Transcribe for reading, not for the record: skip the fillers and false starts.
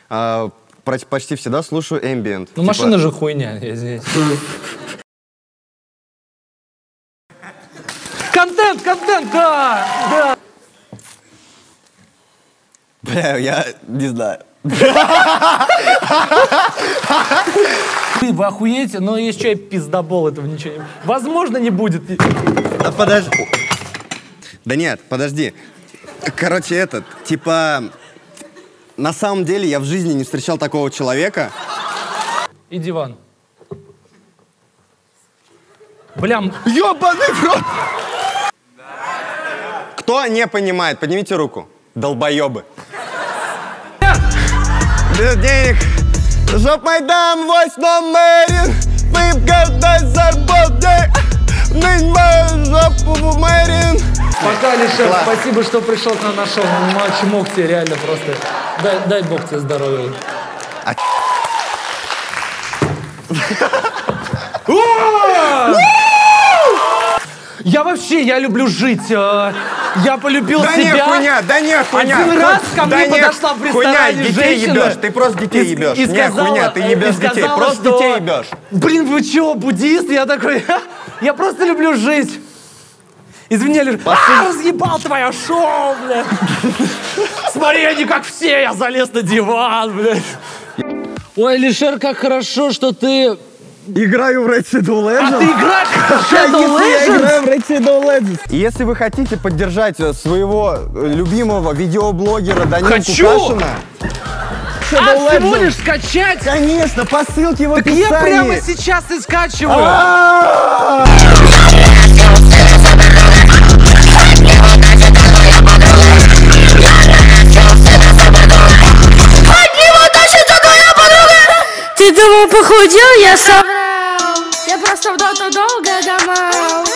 почти всегда слушаю ambient. Ну, машина же хуйня, я здесь. Контент, да! Бля, я не знаю. Вы охуеете, но есть человек пиздобол, этого ничего не... Возможно, не будет. Да подожди. Да нет, подожди. Короче, типа... На самом деле, я в жизни не встречал такого человека. И диван. Блям. Ёбаный в рот! Кто не понимает, поднимите руку. Долбоёбы. Без денег. Жоп майдам, вось номерин. Выпка дай зарплаты. Нынь мою жопу мэрин. Пока, Алишер, спасибо, что пришел к нам на шоу. Чмок тебе, реально просто. Дай бог тебе здоровья. Я люблю жить. Я полюбил себя. Да не хуйня. Один раз ко мне подошла в ресторане детей женщина. ебешь, ты просто детей ебешь. И сказала, хуйня, ты ебешь детей, просто детей ебешь. Блин, вы чего, буддист? Я такой, я просто люблю жить. Извини, Алишер. Разъебал твое шоу, блядь. Смотри, они как все, я залез на диван, блядь. Ой, Алишер, как хорошо, что ты... Играю в Red Shadow Legends. А ты играешь в Shadow Legends? Я играю в Red Shadow Legends. И если вы хотите поддержать своего любимого видеоблогера Данилу Кукашина... всего лишь скачать? Конечно, по ссылке в описании. Так я прямо сейчас и скачиваю. Ты думал, похудел, я соврал. Я просто в доту долго домал.